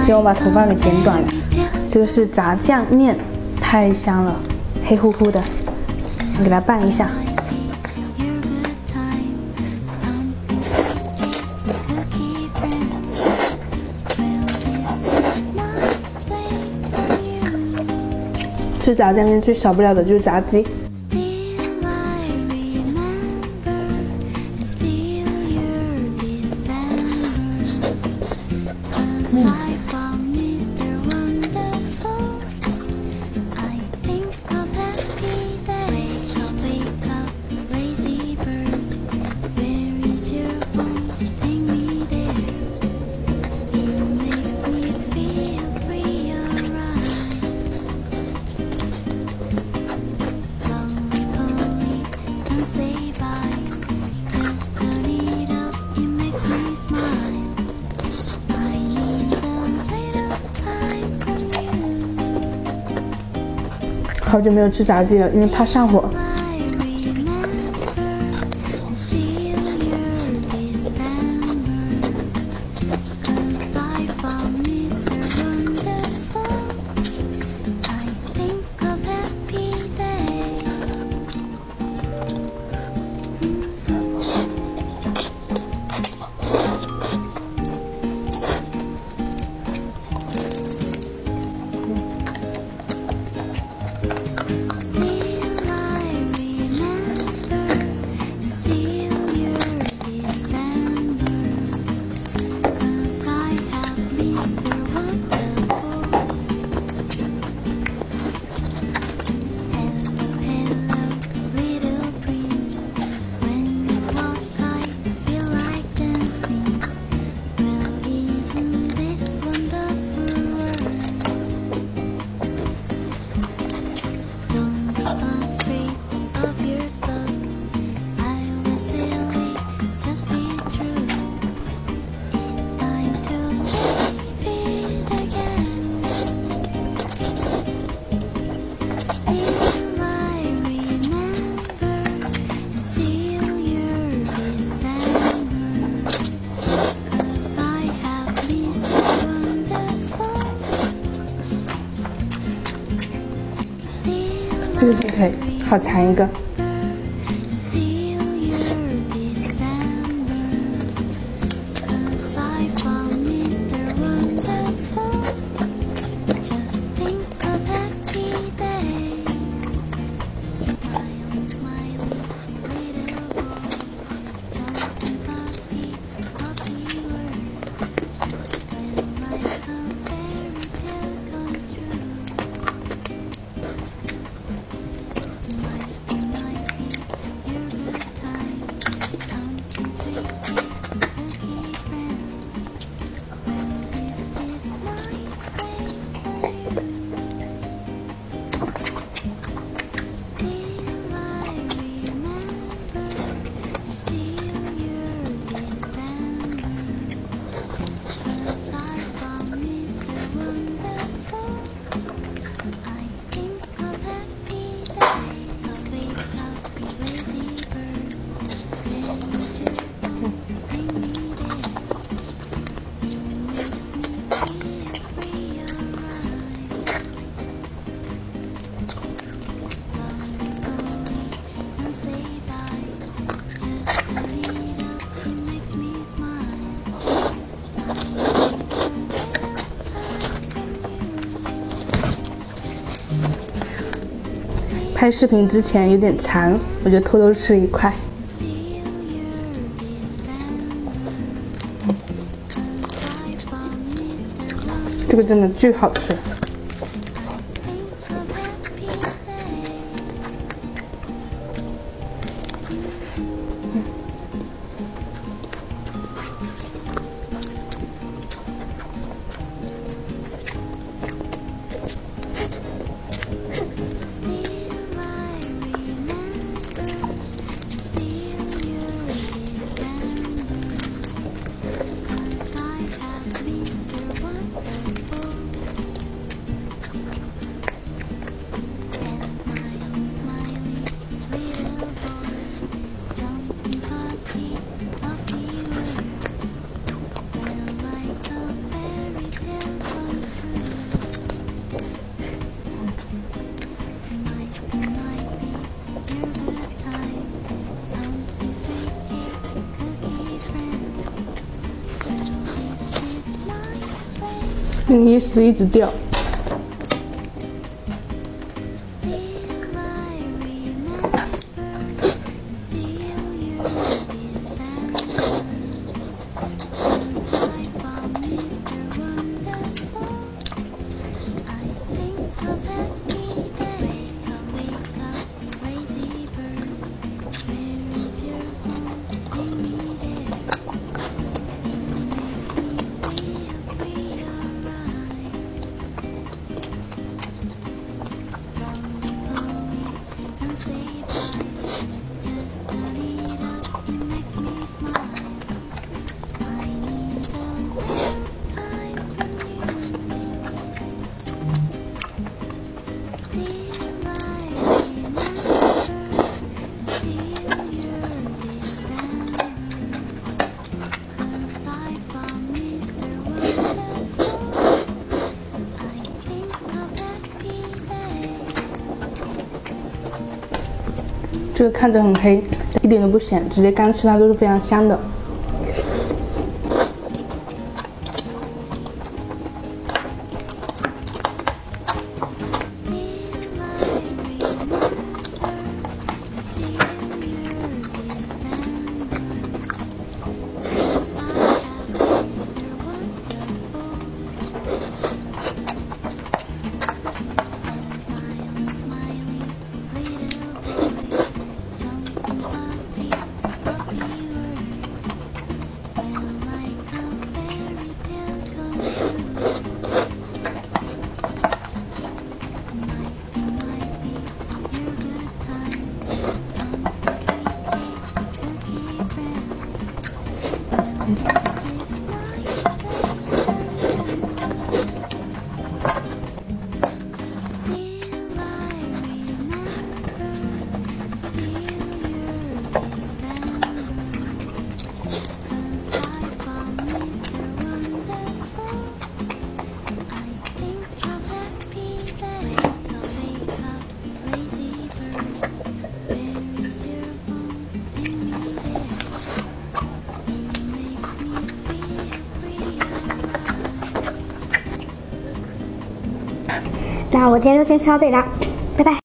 今天我把头发给剪短了。这个是炸酱面，太香了，黑乎乎的，我给它拌一下。吃炸酱面最少不了的就是炸鸡。好久没有吃炸鸡了，因为怕上火。这个鸡腿好馋一个。拍视频之前有点馋，我就偷偷吃了一块。这个真的巨好吃。 你屎一直掉。这个看着很黑，一点都不咸，直接干吃它都是非常香的。 那我今天就先吃到这里啦，拜拜。